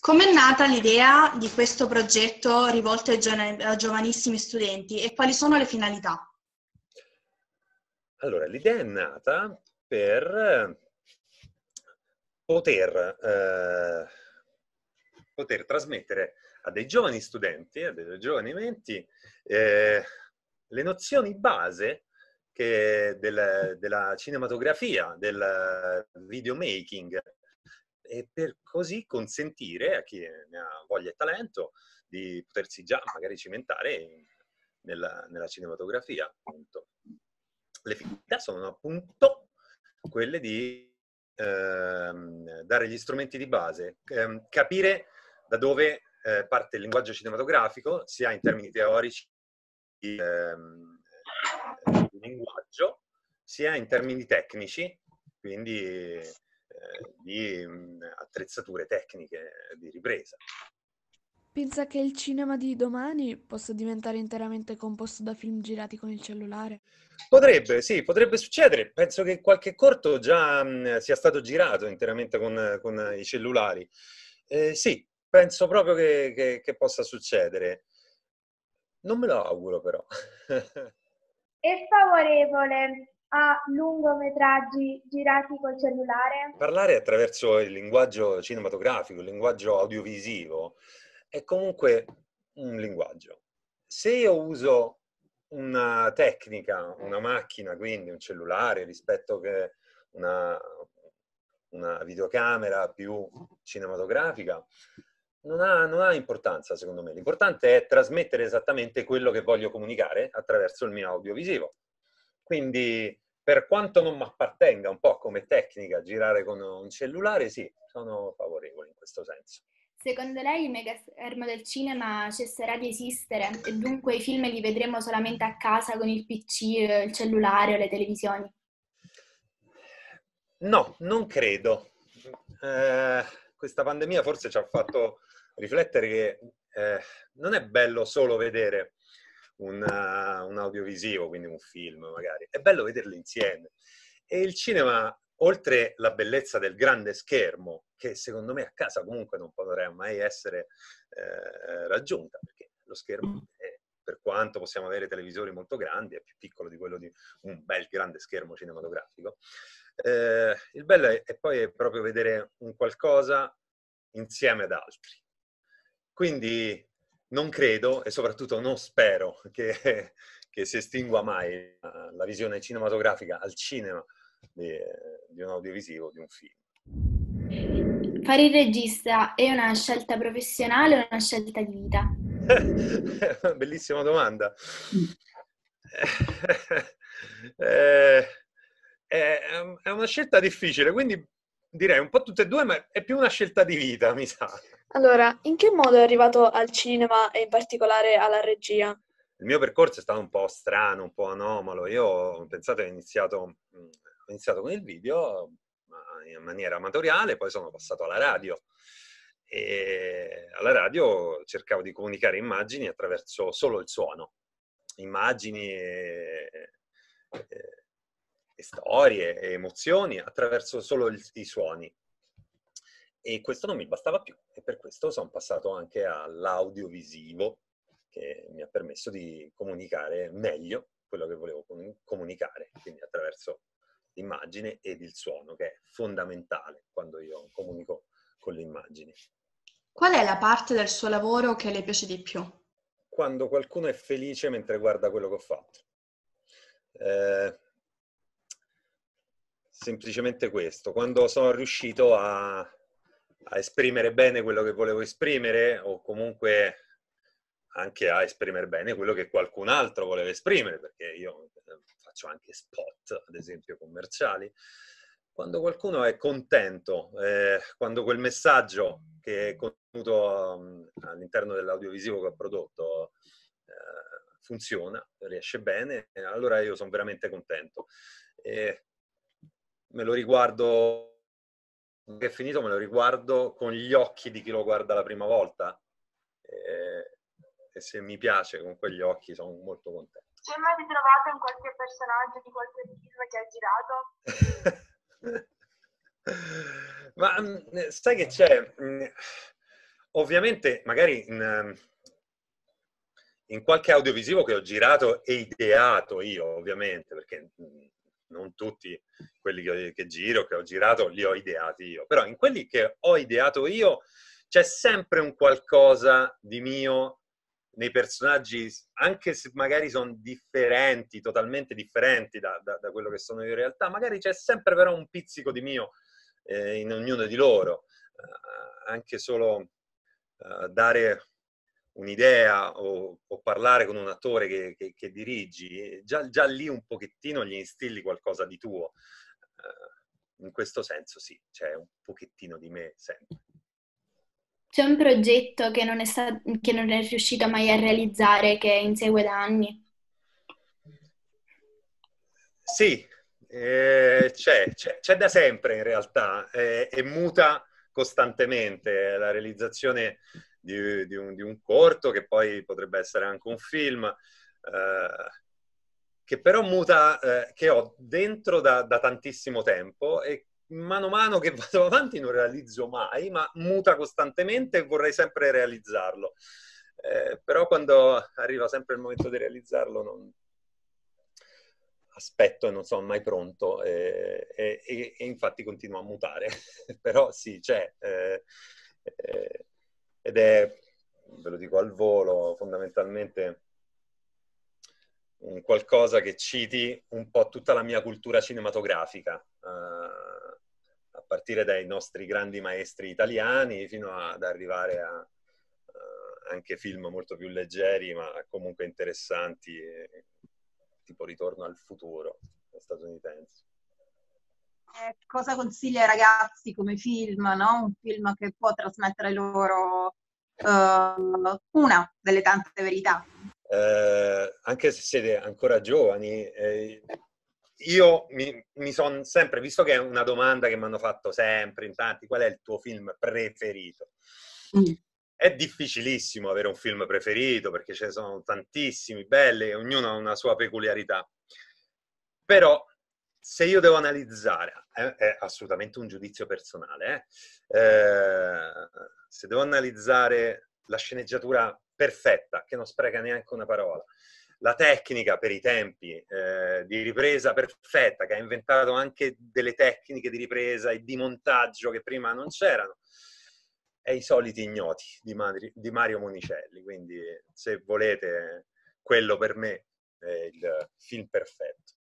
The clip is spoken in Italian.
Com'è nata l'idea di questo progetto rivolto a giovanissimi studenti e quali sono le finalità? Allora, l'idea è nata per poter trasmettere a dei giovani studenti, a delle giovani menti, le nozioni base della cinematografia, del videomaking, e per così consentire a chi ne ha voglia e talento di potersi già magari cimentare nella cinematografia, appunto. Le finalità sono appunto quelle di dare gli strumenti di base, capire da dove parte il linguaggio cinematografico, sia in termini teorici di linguaggio, sia in termini tecnici, quindi di attrezzature tecniche di ripresa. Pensa che il cinema di domani possa diventare interamente composto da film girati con il cellulare? Potrebbe, sì, potrebbe succedere. Penso che qualche corto già sia stato girato interamente con i cellulari. Sì, penso proprio che possa succedere. Non me lo auguro, però. È favorevole a lungometraggi girati col cellulare? Parlare attraverso il linguaggio cinematografico, il linguaggio audiovisivo, è comunque un linguaggio. Se io uso una tecnica, una macchina, quindi un cellulare, rispetto che una videocamera più cinematografica, non ha importanza, secondo me. L'importante è trasmettere esattamente quello che voglio comunicare attraverso il mio audiovisivo. Quindi, per quanto non mi appartenga un po' come tecnica girare con un cellulare, sì, sono favorevole in questo senso. Secondo lei il megaschermo del cinema cesserà di esistere e dunque i film li vedremo solamente a casa con il PC, il cellulare o le televisioni? No, non credo. Questa pandemia forse ci ha fatto riflettere che non è bello solo vedere un audiovisivo, quindi un film magari, è bello vederlo insieme. E il cinema, oltre la bellezza del grande schermo, che secondo me a casa comunque non potrà mai essere raggiunta, perché lo schermo per quanto possiamo avere televisori molto grandi, è più piccolo di quello di un bel grande schermo cinematografico. Il bello è poi proprio vedere un qualcosa insieme ad altri. Quindi non credo e soprattutto non spero che si estingua mai la visione cinematografica al cinema di un audiovisivo, di un film. Fare il regista è una scelta professionale o una scelta di vita? Bellissima domanda. È una scelta difficile, quindi direi un po' tutte e due, ma è più una scelta di vita, mi sa. Allora, in che modo è arrivato al cinema e in particolare alla regia? Il mio percorso è stato un po' strano, un po' anomalo. Io, pensate, ho iniziato con il video, ma in maniera amatoriale, poi sono passato alla radio. E alla radio cercavo di comunicare immagini attraverso solo il suono. Immagini e storie e emozioni attraverso solo i suoni. E questo non mi bastava più e per questo sono passato anche all'audiovisivo, che mi ha permesso di comunicare meglio quello che volevo comunicare, quindi attraverso l'immagine ed il suono, che è fondamentale quando io comunico con le immagini. Qual è la parte del suo lavoro che le piace di più? Quando qualcuno è felice mentre guarda quello che ho fatto. Semplicemente questo. Quando sono riuscito a esprimere bene quello che volevo esprimere, o comunque anche a esprimere bene quello che qualcun altro voleva esprimere, perché io faccio anche spot, ad esempio, commerciali. Quando qualcuno è contento, quando quel messaggio che è contenuto all'interno dell'audiovisivo che ho prodotto funziona, riesce bene, allora io sono veramente contento. Me lo riguardo, che è finito, me lo riguardo con gli occhi di chi lo guarda la prima volta. E se mi piace con quegli occhi sono molto contento. Si è mai ritrovato in qualche personaggio di qualche film che ha girato? Ma sai che c'è? Ovviamente, magari in qualche audiovisivo che ho girato e ideato io, ovviamente, perché non tutti quelli che giro, che ho girato, li ho ideati io. Però in quelli che ho ideato io c'è sempre un qualcosa di mio nei personaggi, anche se magari sono differenti, totalmente differenti da quello che sono io in realtà, magari c'è sempre però un pizzico di mio in ognuno di loro. Anche solo dare un'idea o parlare con un attore che dirigi, già lì un pochettino gli instilli qualcosa di tuo. In questo senso sì, c'è un pochettino di me sempre. C'è un progetto che che non è riuscito mai a realizzare, che insegue da anni? Sì, c'è da sempre in realtà, e muta costantemente la realizzazione di un corto, che poi potrebbe essere anche un film, che però muta, che ho dentro da tantissimo tempo, e mano a mano che vado avanti non realizzo mai, ma muta costantemente e vorrei sempre realizzarlo. Però quando arriva sempre il momento di realizzarlo non aspetto e non sono mai pronto, e infatti continuo a mutare. Però sì, c'è, ed è, ve lo dico al volo, fondamentalmente un qualcosa che citi un po' tutta la mia cultura cinematografica, a partire dai nostri grandi maestri italiani fino ad arrivare a anche film molto più leggeri, ma comunque interessanti, tipo Ritorno al futuro statunitense. Cosa consiglia ai ragazzi come film, no? Un film che può trasmettere loro una delle tante verità. Anche se siete ancora giovani, io mi sono sempre, visto che è una domanda che mi hanno fatto sempre in tanti, qual è il tuo film preferito? È difficilissimo avere un film preferito, perché ce ne sono tantissimi belli e ognuno ha una sua peculiarità. Però se io devo analizzare, è assolutamente un giudizio personale, se devo analizzare la sceneggiatura perfetta, che non spreca neanche una parola, la tecnica per i tempi di ripresa perfetta, che ha inventato anche delle tecniche di ripresa e di montaggio che prima non c'erano, è I soliti ignoti di Mario Monicelli. Quindi se volete, quello per me è il film perfetto.